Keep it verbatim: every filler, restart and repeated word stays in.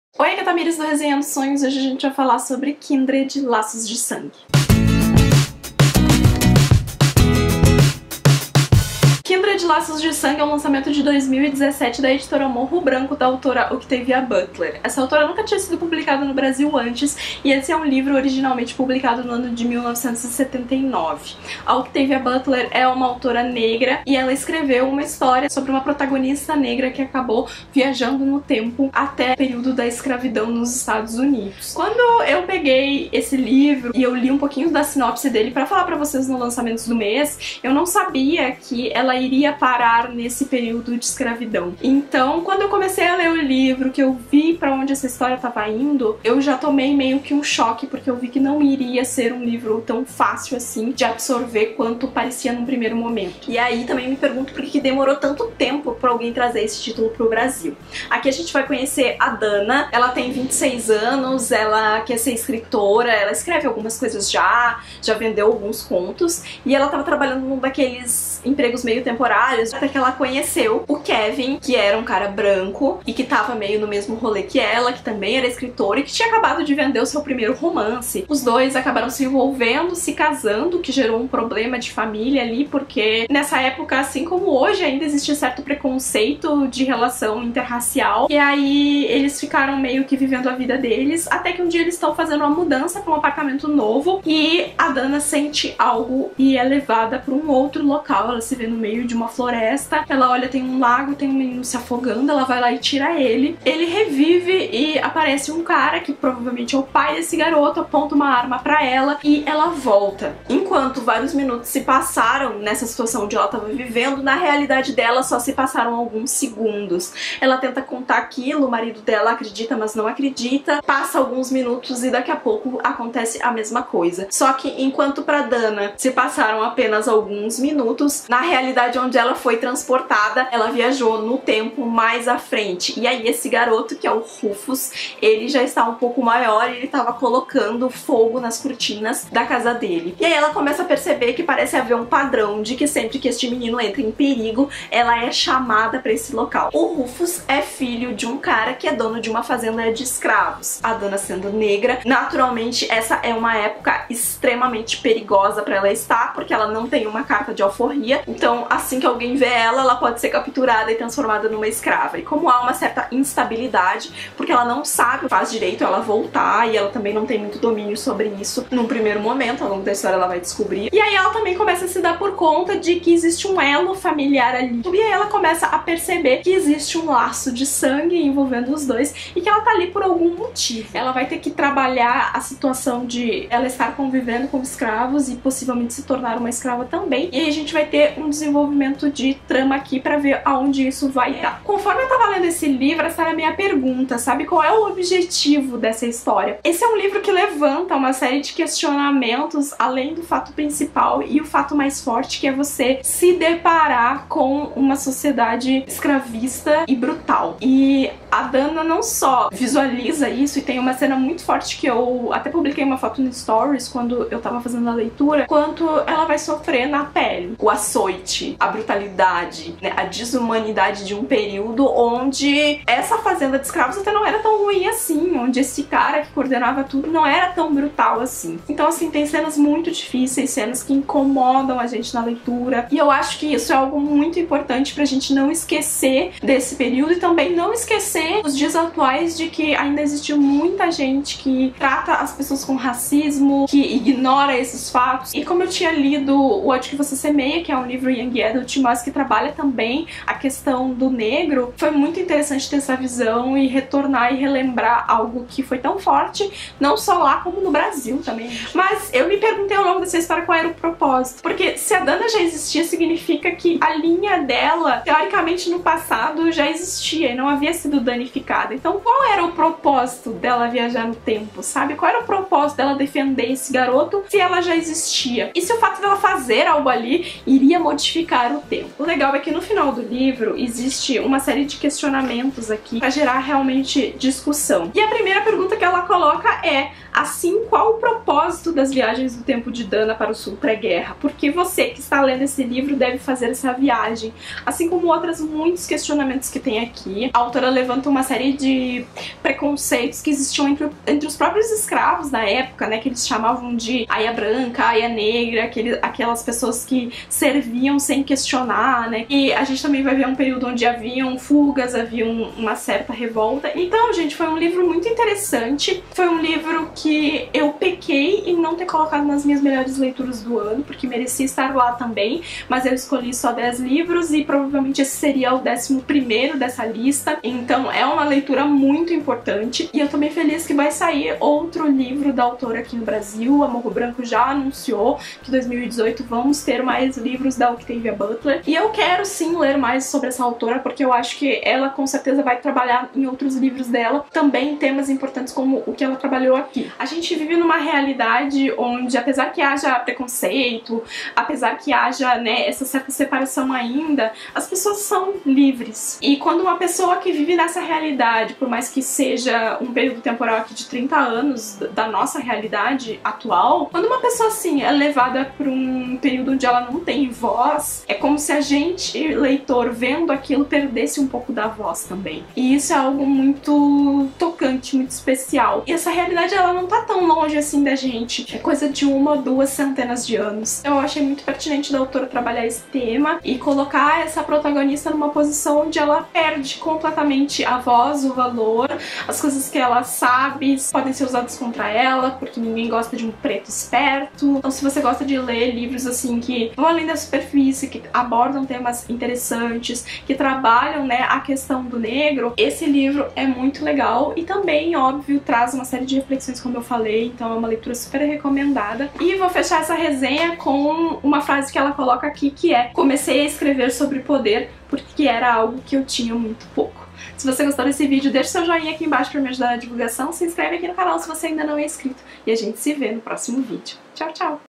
Oi, aqui é a Tamires do Resenhando Sonhos. Hoje a gente vai falar sobre Kindred, Laços de Sangue. Kindred, Laços de Sangue é um lançamento de dois mil e dezessete da editora Morro Branco, da autora Octavia Butler. Essa autora nunca tinha sido publicada no Brasil antes, e esse é um livro originalmente publicado no ano de mil novecentos e setenta e nove. A Octavia Butler é uma autora negra e ela escreveu uma história sobre uma protagonista negra que acabou viajando no tempo até o período da escravidão nos Estados Unidos. Quando eu peguei esse livro e eu li um pouquinho da sinopse dele pra falar pra vocês no lançamento do mês, eu não sabia que ela iria parar nesse período de escravidão. Então, quando eu comecei a ler o livro, que eu vi pra onde essa história tava indo, eu já tomei meio que um choque, porque eu vi que não iria ser um livro tão fácil assim de absorver quanto parecia num primeiro momento. E aí também me pergunto por que demorou tanto tempo pra alguém trazer esse título pro Brasil. Aqui a gente vai conhecer a Dana. Ela tem vinte e seis anos, ela quer ser escritora, ela escreve algumas coisas já, já vendeu alguns contos, e ela tava trabalhando num daqueles empregos meio temporários, até que ela conheceu o Kevin, que era um cara branco e que tava meio no mesmo rolê que ela, que também era escritor e que tinha acabado de vender o seu primeiro romance. Os dois acabaram se envolvendo, se casando, que gerou um problema de família ali, porque nessa época, assim como hoje, ainda existia certo preconceito de relação interracial, e aí eles ficaram meio que vivendo a vida deles, até que um dia eles estão fazendo uma mudança para um apartamento novo e a Dana sente algo e é levada para um outro local. Ela se vê no meio de uma floresta, ela olha, tem um lago, tem um menino se afogando, ela vai lá e tira ele. Ele revive e aparece um cara que provavelmente é o pai desse garoto, aponta uma arma pra ela e ela volta. Enquanto vários minutos se passaram nessa situação onde ela estava vivendo, na realidade dela só se passaram alguns segundos. Ela tenta contar aquilo, o marido dela acredita, mas não acredita. Passa alguns minutos e daqui a pouco acontece a mesma coisa. Só que enquanto pra Dana se passaram apenas alguns minutos, na realidade onde ela foi transportada, ela viajou no tempo mais à frente. E aí esse garoto, que é o Rufus, ele já está um pouco maior e ele estava colocando fogo nas cortinas da casa dele. E aí ela começa a perceber que parece haver um padrão de que sempre que este menino entra em perigo, ela é chamada para esse local. O Rufus é filho de um cara que é dono de uma fazenda de escravos. A Dana sendo negra, naturalmente essa é uma época extremamente perigosa para ela estar, porque ela não tem uma carta de alforria. Então, assim que alguém vê ela, ela pode ser capturada e transformada numa escrava. E como há uma certa instabilidade, porque ela não sabe, faz direito ela voltar, e ela também não tem muito domínio sobre isso num primeiro momento, ao longo da história ela vai descobrir. E aí ela também começa a se dar por conta de que existe um elo familiar ali. E aí ela começa a perceber que existe um laço de sangue envolvendo os dois e que ela tá ali por algum motivo. Ela vai ter que trabalhar a situação de ela estar convivendo com escravos e possivelmente se tornar uma escrava também. E aí a gente vai ter um desenvolvimento de trama aqui pra ver aonde isso vai dar. Conforme eu tava lendo esse livro, essa era a minha pergunta, sabe? Qual é o objetivo dessa história? Esse é um livro que levanta uma série de questionamentos além do fato principal e o fato mais forte, que é você se deparar com uma sociedade escravista e brutal. E a Dana não só visualiza isso, e tem uma cena muito forte que eu até publiquei uma foto no Stories quando eu tava fazendo a leitura, quanto ela vai sofrer na pele. O açoite, a brutalidade, né, a desumanidade de um período onde essa fazenda de escravos até não era tão ruim assim, onde esse cara que coordenava tudo não era tão brutal assim. Então, assim, tem cenas muito difíceis, cenas que incomodam a gente na leitura, e eu acho que isso é algo muito importante pra gente não esquecer desse período e também não esquecer os dias atuais de que ainda existe muita gente que trata as pessoas com racismo, que ignora esses fatos. E como eu tinha lido O Ódio que Você Semeia, que é um livro young adult, mas que trabalha também a questão do negro, foi muito interessante ter essa visão e retornar e relembrar algo que foi tão forte, não só lá como no Brasil também. Mas eu me perguntei ao longo dessa história qual era o propósito, porque se a Dana já existia, significa que a linha dela, teoricamente no passado, já existia e não havia sido danificada. Então qual era o propósito dela viajar no tempo, sabe? Qual era o propósito dela defender esse garoto se ela já existia? E se o fato dela fazer algo ali iria modificar o tempo? O legal é que no final do livro existe uma série de questionamentos aqui pra gerar realmente discussão. E a primeira pergunta que ela coloca é: assim, qual o propósito das viagens do tempo de Dana para o sul pré-guerra? Porque você que está lendo esse livro deve fazer essa viagem, assim como outros muitos questionamentos que tem aqui. A autora levanta uma série de preconceitos que existiam entre, entre os próprios escravos na época, né, que eles chamavam de aia branca, aia negra, aquele, aquelas pessoas que serviam sem questionar, né, e a gente também vai ver um período onde haviam fugas, havia um, uma certa revolta. Então, gente, foi um livro muito interessante, foi um livro que eu pequei em não ter colocado nas minhas melhores leituras do ano, porque merecia estar lá também, mas eu escolhi só dez livros e provavelmente esse seria o décimo primeiro dessa lista, então é uma leitura muito importante. E eu tô bem feliz que vai sair outro livro da autora aqui no Brasil. A Morro Branco já anunciou que em dois mil e dezoito vamos ter mais livros da Octavia Butler, e eu quero sim ler mais sobre essa autora, porque eu acho que ela com certeza vai trabalhar em outros livros dela também temas importantes como o que ela trabalhou aqui. A gente vive numa realidade onde, apesar que haja preconceito, apesar que haja, né, essa certa separação ainda, as pessoas são livres. E quando uma pessoa que vive nessa realidade, por mais que seja um período temporal aqui de trinta anos da nossa realidade atual, quando uma pessoa assim é levada por um período onde ela não tem voz, é como se a gente, leitor, vendo aquilo, perdesse um pouco da voz também. E isso é algo muito tocante, muito especial. E essa realidade, ela não tá tão longe assim da gente. É coisa de uma ou duas centenas de anos. Eu achei muito pertinente da autora trabalhar esse tema e colocar essa protagonista numa posição onde ela perde completamente a voz, o valor, as coisas que ela sabe podem ser usadas contra ela, porque ninguém gosta de um preto esperto. Então, se você gosta de ler livros assim que vão além da superfície, que abordam temas interessantes, que trabalham, né, a questão do negro, esse livro é muito legal e também, óbvio, traz uma série de reflexões, como eu falei, então é uma leitura super recomendada. E vou fechar essa resenha com uma frase que ela coloca aqui, que é: comecei a escrever sobre poder porque era algo que eu tinha muito pouco. Se você gostou desse vídeo, deixa seu joinha aqui embaixo para me ajudar na divulgação, se inscreve aqui no canal se você ainda não é inscrito e a gente se vê no próximo vídeo. Tchau, tchau!